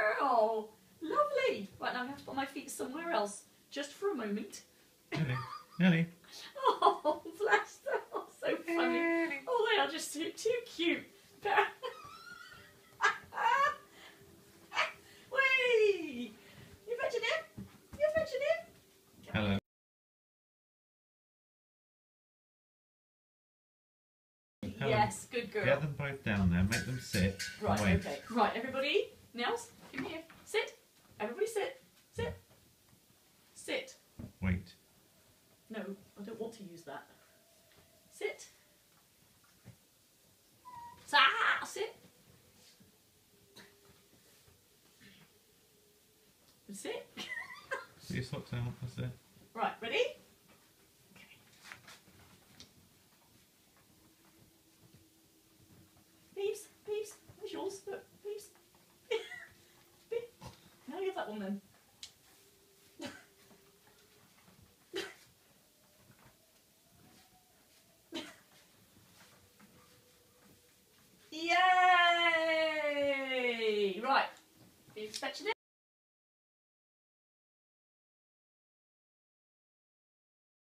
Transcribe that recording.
girl. Lovely. Right, now I'm going to have to put my feet somewhere else, just for a moment. Nelly, Nelly. Oh, bless them. Oh, so funny. Oh, they are just too cute. Whee! You fetching him? You fetching him? Hello. Yes, good girl. Get them both down there, make them sit. Right, Wait. okay. Right, everybody. Nells, come here. Sit. Everybody sit. Sit. Sit. Wait. No, I don't want to use that. Sit. Sit. Sit. Put your socks out, that's it. Right, ready? Okay. Peeps, Peeps, where's yours? Look, Peeps. Peeps. Now you have that one then. Yay! Right, you expecting it?